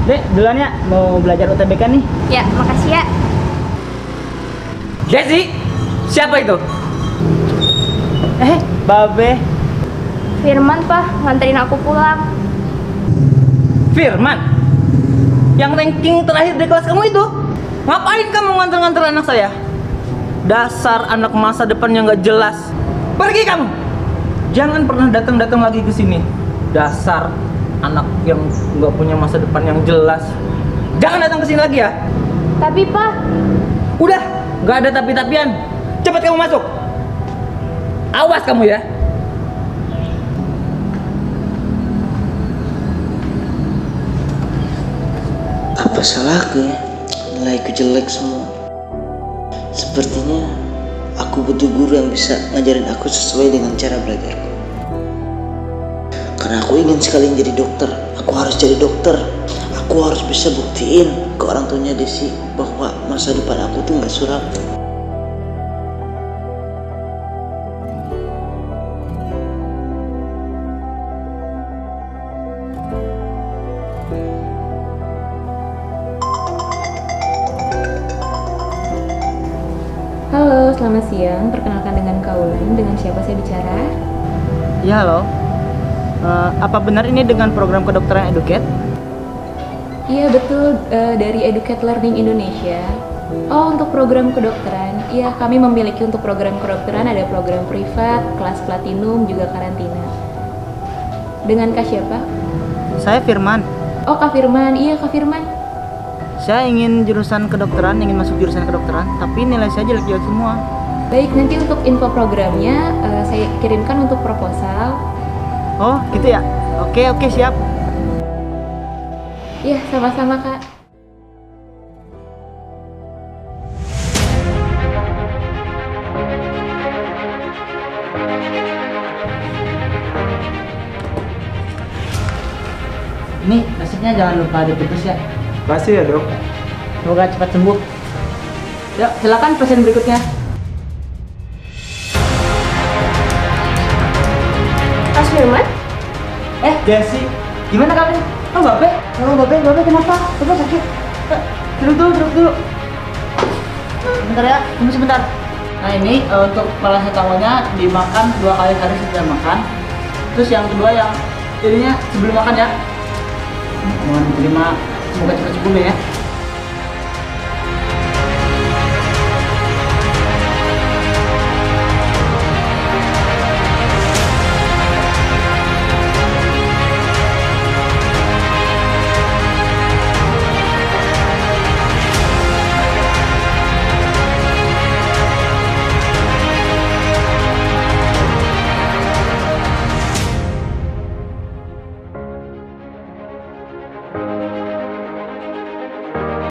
Dek, duluan ya, mau belajar UTBK nih. Ya, makasih ya. Desi, siapa itu? Babe. Firman, Pak, nganterin aku pulang. Firman? Yang ranking terakhir di kelas kamu itu? Ngapain kamu nganter-nganter anak saya? Dasar anak masa depan yang gak jelas. Pergi kamu! Jangan pernah datang-datang lagi ke sini. Dasar anak yang nggak punya masa depan yang jelas. Jangan datang ke sini lagi ya. Tapi, Pak, Udah, nggak ada tapi-tapian. Cepat kamu masuk. Awas kamu ya. Apa salahku ya? Nilaiku jelek semua. Sepertinya aku butuh guru yang bisa ngajarin aku sesuai dengan cara belajarku. Karena aku ingin sekali jadi dokter. Aku harus jadi dokter. Aku harus bisa buktiin ke orang tuanya Desi bahwa masa depan aku tuh gak suram. Halo, selamat siang. Perkenalkan dengan Kaulan. Dengan siapa saya bicara? Ya, halo. Apa benar ini dengan program kedokteran Educate? Iya betul, dari Educate Learning Indonesia. Oh, untuk program kedokteran, iya kami memiliki untuk program kedokteran ada program privat, kelas platinum, juga karantina. Dengan Kak siapa? Saya Firman. Oh, Kak Firman. Iya, Kak Firman. Saya ingin jurusan kedokteran, ingin masuk jurusan kedokteran, tapi nilai saya jelek-jelek semua. Baik, nanti untuk info programnya saya kirimkan untuk proposal. Oh, gitu ya? Oke, siap. Iya, sama-sama, Kak. Ini resepnya jangan lupa diputus ya. Kasih ya dok. Semoga cepat sembuh. Yuk, silakan pasien berikutnya. Mas Firman? Desi, gimana kamu? Oh, Babe kenapa? Babe sakit. Duduk dulu. Bentar ya, tunggu sebentar. Nah ini untuk paracetamolnya dimakan 2 kali sehari setelah makan. Terus yang kedua yang ininya sebelum makan ya. Mohon diterima, semoga cepat sembuh ya.